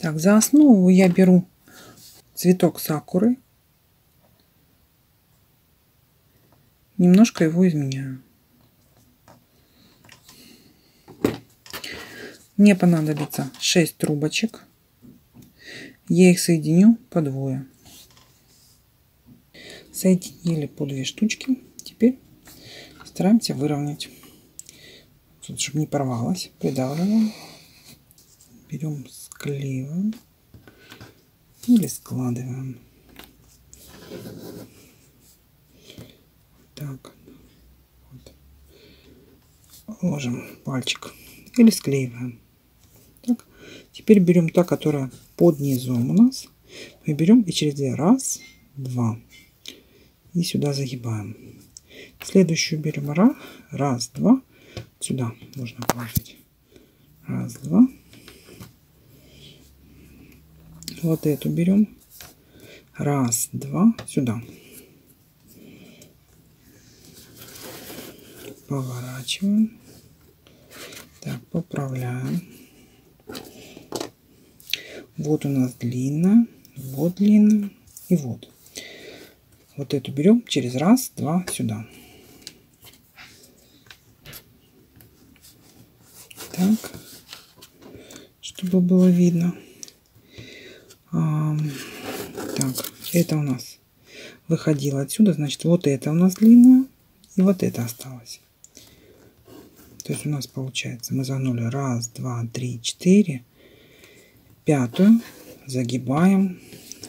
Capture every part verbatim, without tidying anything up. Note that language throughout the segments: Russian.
Так, за основу я беру цветок сакуры. Немножко его изменяю. Мне понадобится шесть трубочек. Я их соединю по двое. Соединили по две штучки. Теперь стараемся выровнять. Тут, чтобы не порвалось, придавливаем. Берем, склеиваем или складываем. Так. Вот. Ложим пальчик или склеиваем. Так. Теперь берем та, которая под низом у нас. Мы берем и через две. Раз, два. И сюда загибаем. Следующую берем. Раз, раз, два. Сюда можно положить. Раз, два. Вот эту берем. Раз, два. Сюда. Поворачиваем. Так, поправляем. Вот у нас длинная, вот длинная и вот. Вот эту берем через раз, два сюда. Так, чтобы было видно. А, так, это у нас выходило отсюда, значит, вот это у нас длинная и вот это осталось. То есть у нас получается, мы загнули раз, два, три, четыре. Пятую загибаем.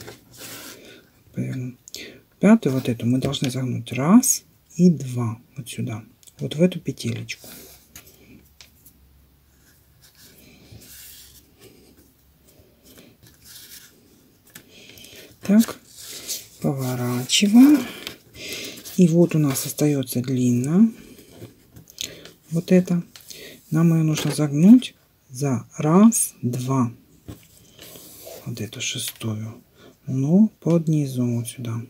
Пятую вот эту мы должны загнуть раз и два вот сюда, вот в эту петелечку. Так, поворачиваем. И вот у нас остается длинная. Вот это. Нам ее нужно загнуть за раз, два. Вот эту шестую. Но под низом вот сюда.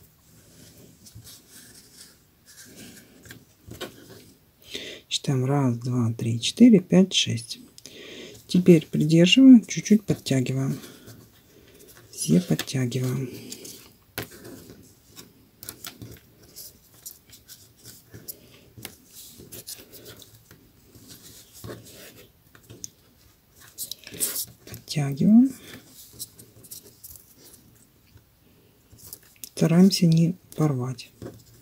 Считаем раз, два, три, четыре, пять, шесть. Теперь придерживаем, чуть-чуть подтягиваем. Все подтягиваем. Подтягиваем. Стараемся не порвать.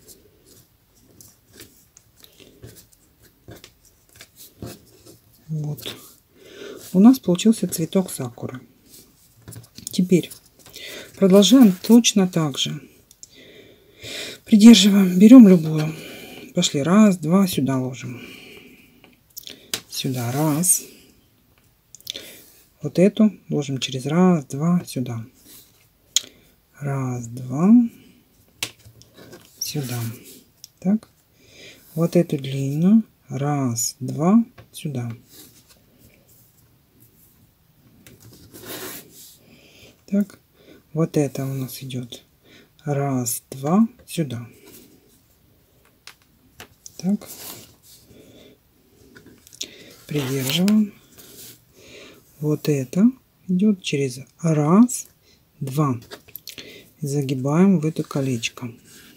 Вот. У нас получился цветок сакуры. Теперь продолжаем точно так же. Придерживаем, берем любую. Пошли. Раз, два, сюда ложим. Сюда раз. Вот эту ложим через раз, два, сюда. Раз, два. Сюда. Так. Вот эту длинную. Раз, два, сюда. Так. Вот это у нас идет. Раз, два, сюда. Так. Придерживаем. Вот это идет через раз, два. Загибаем в это колечко.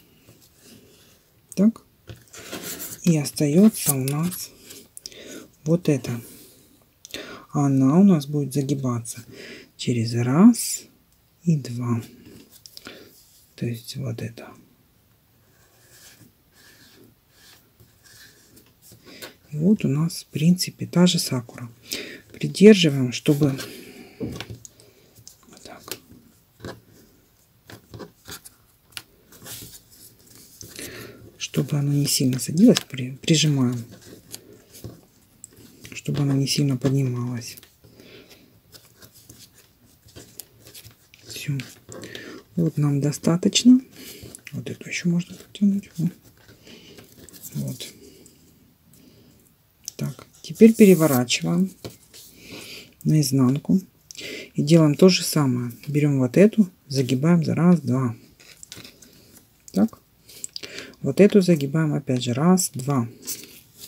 Так. И остается у нас вот это. Она у нас будет загибаться через раз и два. То есть вот это. И вот у нас в принципе та же сакура. Придерживаем, чтобы вот так. Чтобы она не сильно садилась, при, прижимаем, чтобы она не сильно поднималась. Все. Вот нам достаточно. Вот эту еще можно потянуть. Вот. Так, теперь переворачиваем наизнанку и делаем то же самое. Берем вот эту, загибаем за раз, два. Так. Вот эту загибаем опять же раз, два.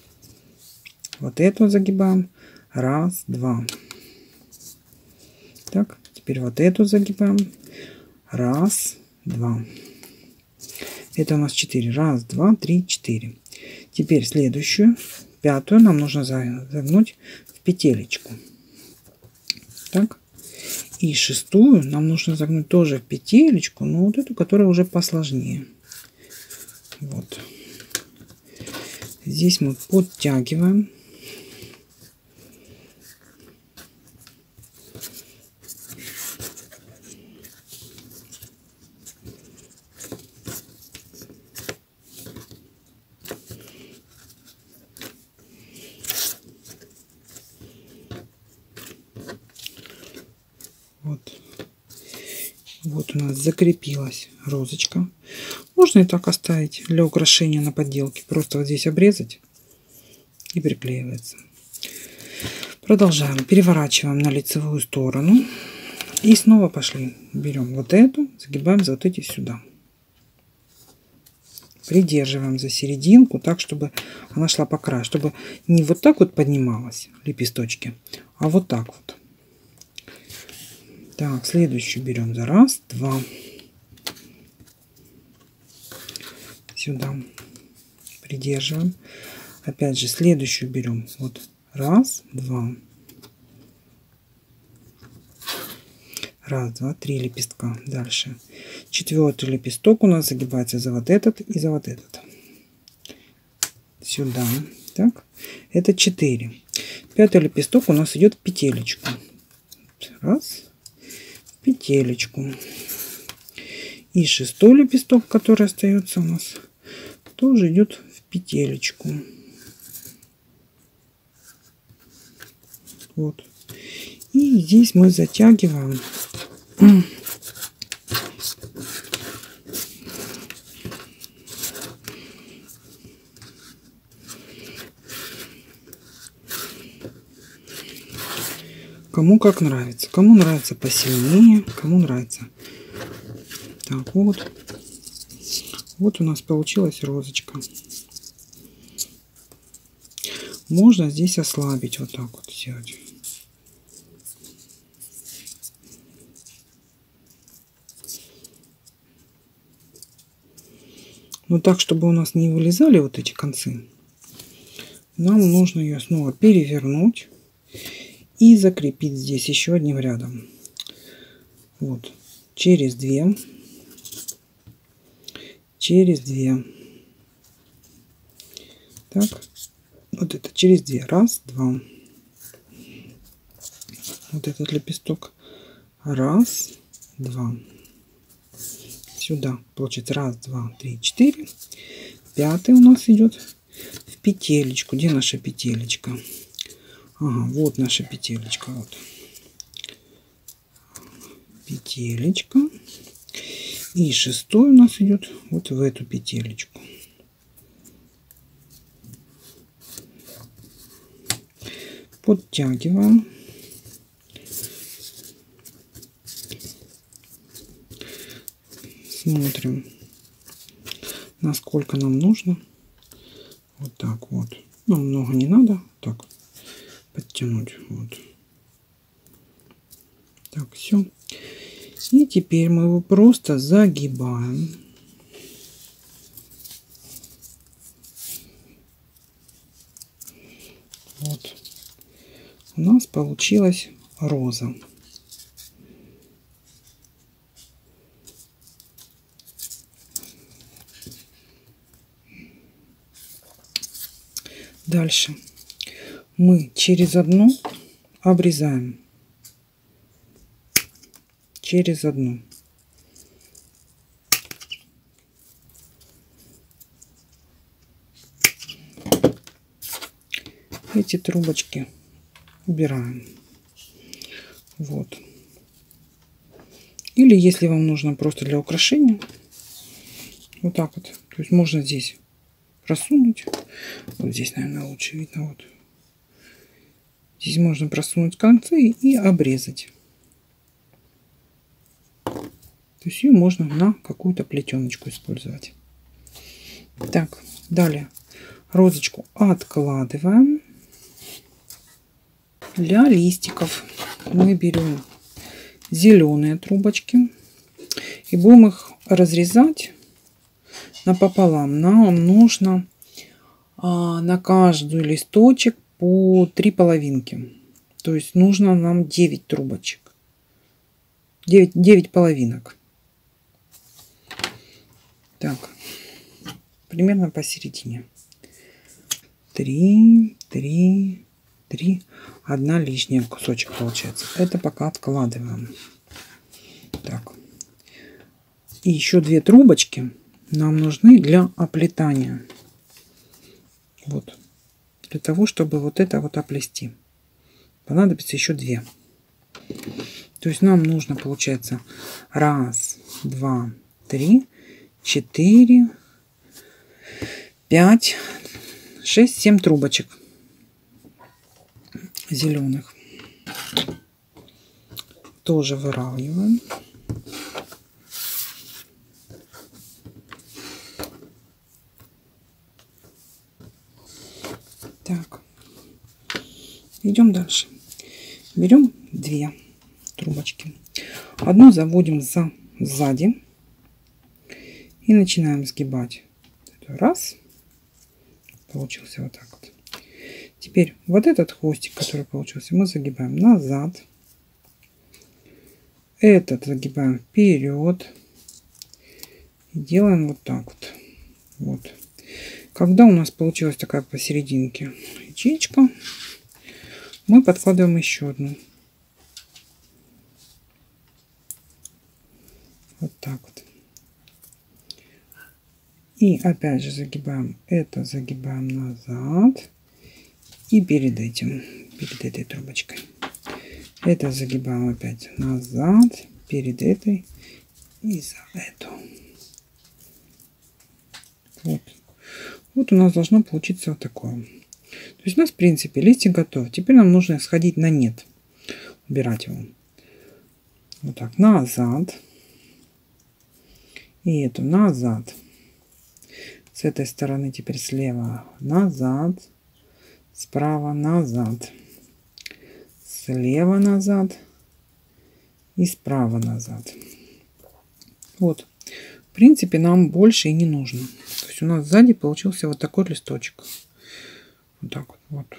Вот эту загибаем раз, два. Так, теперь вот эту загибаем. Раз, два. Это у нас четыре. Раз, два, три, четыре. Теперь следующую, пятую, нам нужно загнуть в петелечку. Так. И шестую нам нужно загнуть тоже в петелечку, но вот эту, которая уже посложнее. Вот. Здесь мы подтягиваем. Вот. Вот у нас закрепилась розочка. Можно и так оставить для украшения на подделке. Просто вот здесь обрезать и приклеивается. Продолжаем. Переворачиваем на лицевую сторону. И снова пошли. Берем вот эту, загибаем за вот эти сюда. Придерживаем за серединку, так, чтобы она шла по краю. Чтобы не вот так вот поднималась лепесточки, а вот так вот. Так, следующую берем за раз, два. Сюда. Придерживаем. Опять же, следующую берем. Вот раз, два. Раз, два, три лепестка. Дальше. Четвертый лепесток у нас загибается за вот этот и за вот этот. Сюда. Так. Это четыре. Пятый лепесток у нас идет в петелечку. Раз. Петелечку. И шестой лепесток, который остается у нас, тоже идет в петелечку. Вот. И здесь мы затягиваем. Кому как нравится. Кому нравится посильнее, кому нравится. Так, вот. Вот у нас получилась розочка. Можно здесь ослабить, вот так вот сделать. Но так, чтобы у нас не вылезали вот эти концы, нам нужно ее снова перевернуть и закрепить здесь еще одним рядом. Вот. Через две. Через две. Так. Вот это через две. Раз, два. Вот этот лепесток. Раз, два. Сюда. Получится раз, два, три, четыре. Пятый у нас идет в петелечку. Где наша петелечка? Ага, вот наша петелечка. Вот. Петелечка. И шестой у нас идет вот в эту петелечку. Подтягиваем. Смотрим, насколько нам нужно. Вот так вот. Нам много не надо. Так, подтянуть. Вот. Так, все. И теперь мы его просто загибаем. Вот. У нас получилась роза. Дальше мы через одну обрезаем. Через одну. Эти трубочки убираем. Вот. Или если вам нужно просто для украшения, вот так вот. То есть можно здесь просунуть. Вот здесь, наверное, лучше видно. Вот. Здесь можно просунуть концы и обрезать. То есть ее можно на какую-то плетеночку использовать. Так, далее розочку откладываем. Для листиков мы берем зеленые трубочки и будем их разрезать напополам. Нам нужно а, на каждый листочек по три половинки. То есть нужно нам девять трубочек. девять, девять половинок. Так, примерно посередине. три, три, три. Одна лишняя кусочек получается. Это пока откладываем. Так. И еще две трубочки нам нужны для оплетания. Вот. Для того, чтобы вот это вот оплести. Понадобится еще две. То есть нам нужно, получается, раз, два, три, четыре, пять, шесть, семь трубочек зеленых. Тоже выравниваем. Так, идем дальше. Берем две трубочки. Одну заводим за сзади и начинаем сгибать. Раз. Получился вот так вот. Теперь вот этот хвостик, который получился, мы загибаем назад. Этот загибаем вперед. И делаем вот так вот. Вот. Когда у нас получилась такая посерединке ячейка, мы подкладываем еще одну. Вот так вот. И опять же загибаем. Это загибаем назад. И перед этим, перед этой трубочкой. Это загибаем опять назад, перед этой и за эту. Вот. Вот у нас должно получиться вот такое. То есть у нас, в принципе, листик готов. Теперь нам нужно сходить на нет. Убирать его. Вот так, назад. И эту назад. С этой стороны теперь слева назад. Справа назад. Слева назад. И справа назад. Вот. В принципе, нам больше и не нужно. То есть у нас сзади получился вот такой листочек. Вот так вот. вот.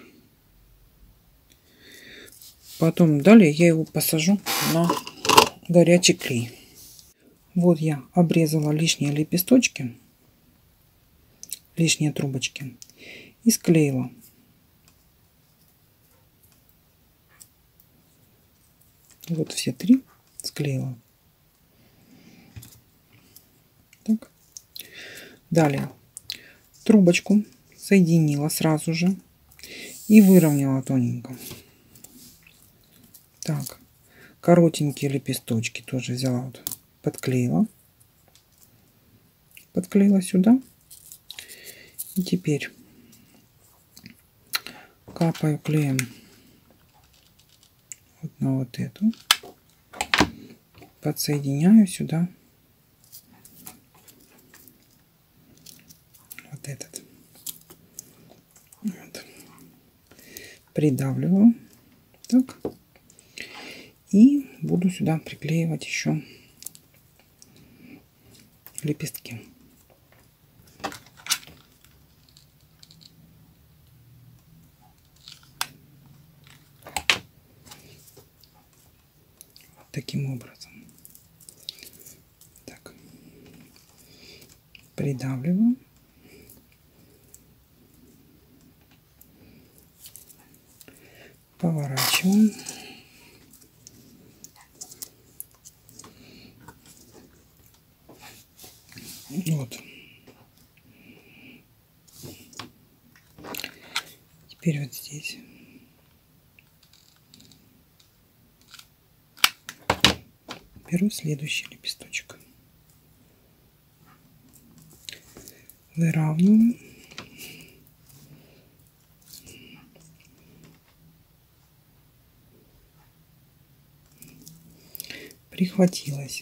Потом далее я его посажу на горячий клей. Вот я обрезала лишние лепесточки, лишние трубочки и склеила. Вот все три склеила. Так. Далее трубочку соединила сразу же и выровняла тоненько. Так, коротенькие лепесточки тоже взяла, вот, подклеила, подклеила сюда. И теперь капаю клеем вот на вот эту, подсоединяю сюда вот этот, вот. Придавливаю, так, и буду сюда приклеивать еще лепестки. Таким образом. Так. Придавливаю. Поворачиваем. Вот. Теперь вот здесь. Беру следующий лепесточек. Выравниваю. Прихватилась.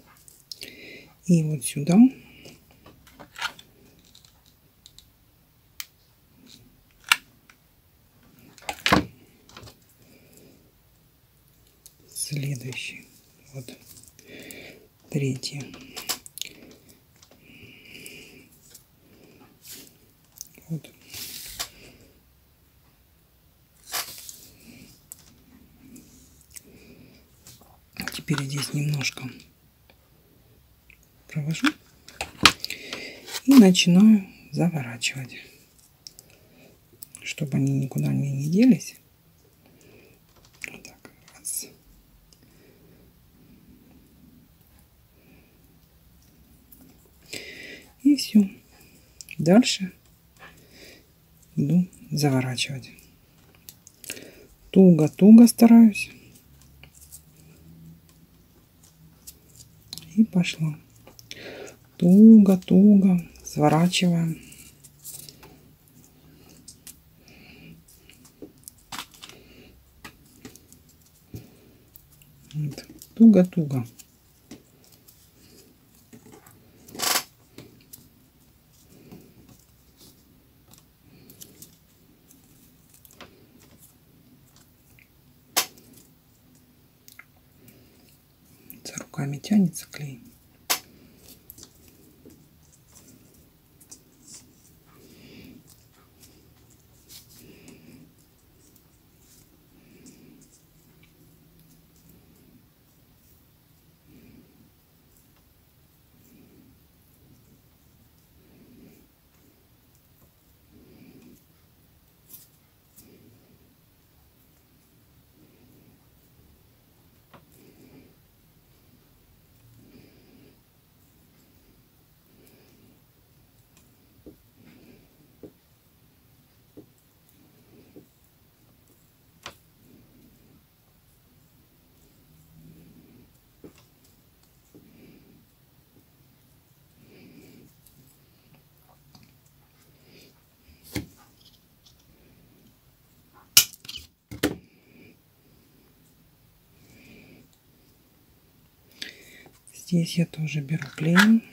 И вот сюда следующий Вот. Третье. Вот. Теперь здесь немножко провожу и начинаю заворачивать, чтобы они никуда мне не делись. Вот так. Раз. И все. Дальше иду заворачивать. Туго-туго стараюсь. И пошла. Туго-туго сворачиваем. Туго-туго. За руками тянется клей. Здесь я тоже беру клей.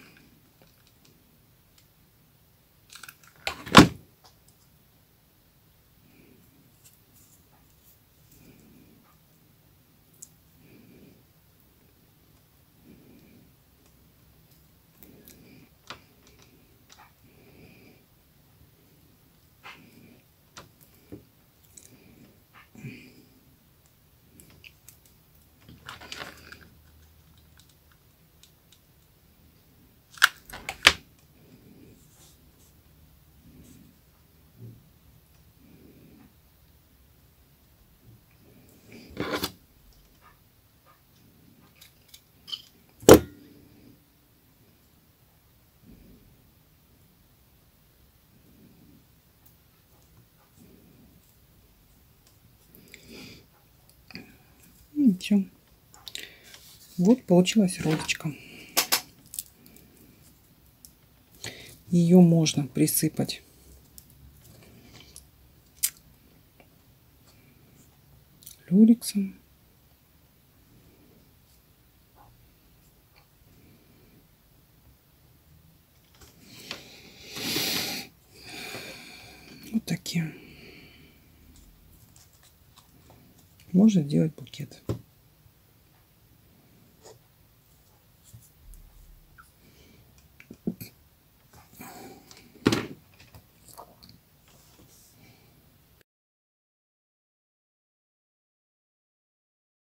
И все. Вот получилась розочка. Ее можно присыпать люрексом. Вот такие. Можно сделать букет.